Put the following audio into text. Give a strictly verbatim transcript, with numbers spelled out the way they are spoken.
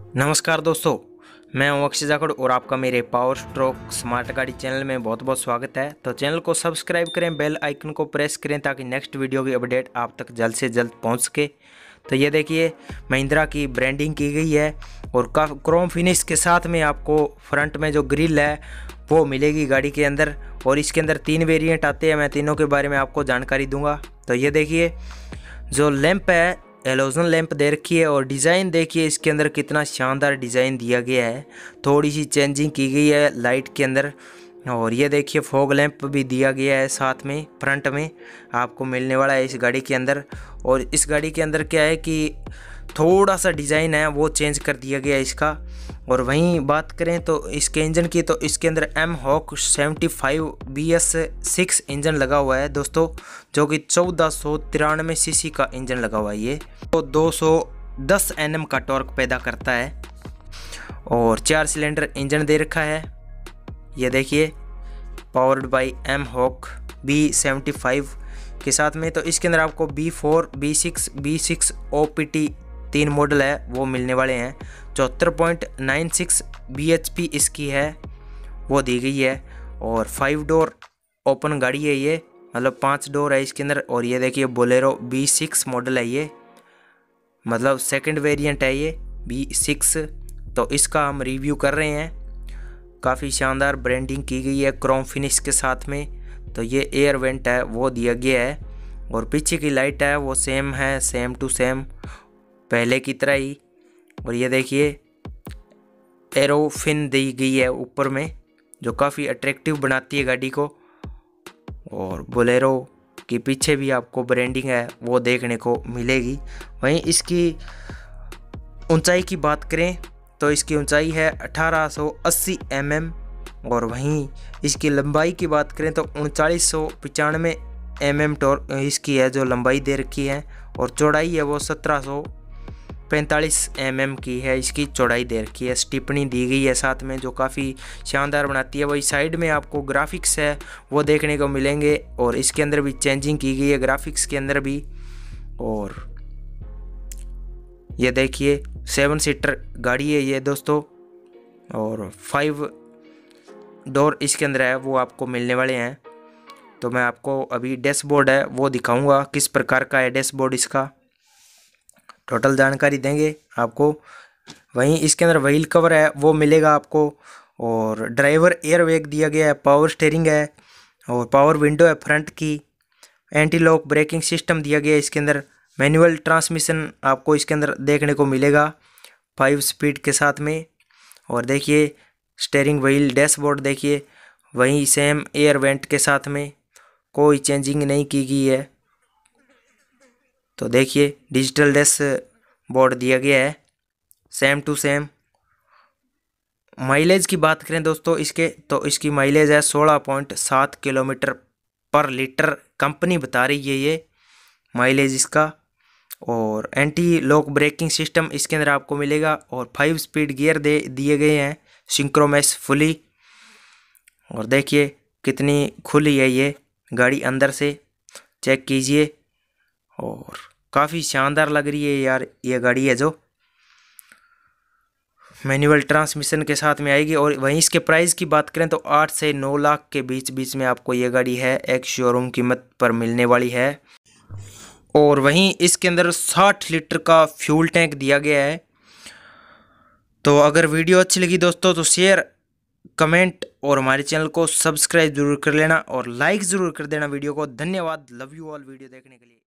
नमस्कार दोस्तों, मैं हूं अक्षय जाखड़ और आपका मेरे पावर स्ट्रोक स्मार्ट गाड़ी चैनल में बहुत बहुत स्वागत है। तो चैनल को सब्सक्राइब करें, बेल आइकन को प्रेस करें ताकि नेक्स्ट वीडियो की अपडेट आप तक जल्द से जल्द पहुंच सके। तो ये देखिए, महिंद्रा की ब्रांडिंग की गई है और काफ़ी क्रोम फिनिश के साथ में आपको फ्रंट में जो ग्रिल है वो मिलेगी गाड़ी के अंदर। और इसके अंदर तीन वेरिएंट आते हैं, मैं तीनों के बारे में आपको जानकारी दूंगा। तो ये देखिए, जो लैंप है एलोजन लैंप दे रखी है और डिज़ाइन देखिए इसके अंदर कितना शानदार डिज़ाइन दिया गया है। थोड़ी सी चेंजिंग की गई है लाइट के अंदर। और ये देखिए, फॉग लैंप भी दिया गया है साथ में, फ्रंट में आपको मिलने वाला है इस गाड़ी के अंदर। और इस गाड़ी के अंदर क्या है कि थोड़ा सा डिज़ाइन है वो चेंज कर दिया गया है इसका। और वहीं बात करें तो इसके इंजन की, तो इसके अंदर M hawk seventy five B S six engine लगा हुआ है दोस्तों, जो कि चौदह सौ तिरानवे सी सी का इंजन लगा हुआ है। ये तो दो सौ दस एन एम का टॉर्क पैदा करता है और चार सिलेंडर इंजन दे रखा है। ये देखिए, powered by M hawk B seventy five के साथ में। तो इसके अंदर आपको B four B six B six O P T तीन मॉडल है वो मिलने वाले हैं। चौहत्तर point nine six B H P इसकी है वो दी गई है। और फाइव डोर ओपन गाड़ी है ये, मतलब पांच डोर है इसके अंदर। और ये देखिए, बोलेरो बी सिक्स मॉडल है ये, मतलब सेकंड वेरिएंट है ये बी सिक्स। तो इसका हम रिव्यू कर रहे हैं। काफ़ी शानदार ब्रांडिंग की गई है क्रोम फिनिश के साथ में। तो ये एयर वेंट है वो दिया गया है और पीछे की लाइट है वो सेम है, सेम टू सेम पहले की तरह ही। और ये देखिए, एरो फिन दी गई है ऊपर में जो काफ़ी अट्रैक्टिव बनाती है गाड़ी को। और बोलेरो के पीछे भी आपको ब्रांडिंग है वो देखने को मिलेगी। वहीं इसकी ऊंचाई की बात करें तो इसकी ऊंचाई है अठारह सौ अस्सी एम एम। और वहीं इसकी लंबाई की बात करें तो उनचालीस सौ पचानवे एम एम टोर इसकी है जो लंबाई दे रखी है। और चौड़ाई है वो सत्रह सौ पैंतालीस एम एम की है, इसकी चौड़ाई दे रखी है। स्टिपनी दी गई है साथ में जो काफ़ी शानदार बनाती है। वही साइड में आपको ग्राफिक्स है वो देखने को मिलेंगे और इसके अंदर भी चेंजिंग की गई है ग्राफिक्स के अंदर भी। और ये देखिए, सेवन सीटर गाड़ी है ये दोस्तों और फाइव डोर इसके अंदर है वो आपको मिलने वाले हैं। तो मैं आपको अभी डैशबोर्ड है वो दिखाऊंगा किस प्रकार का है डैशबोर्ड, इसका टोटल जानकारी देंगे आपको। वहीं इसके अंदर व्हील कवर है वो मिलेगा आपको। और ड्राइवर एयर बैग दिया गया है, पावर स्टीयरिंग है और पावर विंडो है फ्रंट की। एंटी लॉक ब्रेकिंग सिस्टम दिया गया है इसके अंदर। मैनुअल ट्रांसमिशन आपको इसके अंदर देखने को मिलेगा फाइव स्पीड के साथ में। और देखिए, स्टीयरिंग व्हील डैशबोर्ड देखिए, वहीं सेम एयर वेंट के साथ में, कोई चेंजिंग नहीं की गई है। तो देखिए, डिजिटल डैश बोर्ड दिया गया है सेम टू सेम। माइलेज की बात करें दोस्तों इसके, तो इसकी माइलेज है सोलह पॉइंट सात किलोमीटर पर लीटर, कंपनी बता रही है ये माइलेज इसका। और एंटी लॉक ब्रेकिंग सिस्टम इसके अंदर आपको मिलेगा और फाइव स्पीड गियर दे दिए गए हैं सिंक्रोमेस फुली। और देखिए कितनी खुली है ये गाड़ी, अंदर से चेक कीजिए। और काफ़ी शानदार लग रही है यार ये गाड़ी है जो मैनुअल ट्रांसमिशन के साथ में आएगी। और वहीं इसके प्राइस की बात करें तो आठ से नौ लाख के बीच बीच में आपको ये गाड़ी है एक शोरूम कीमत पर मिलने वाली है। और वहीं इसके अंदर साठ लीटर का फ्यूल टैंक दिया गया है। तो अगर वीडियो अच्छी लगी दोस्तों तो शेयर, कमेंट और हमारे चैनल को सब्सक्राइब जरूर कर लेना और लाइक ज़रूर कर देना वीडियो को। धन्यवाद, लव यू ऑल वीडियो देखने के लिए।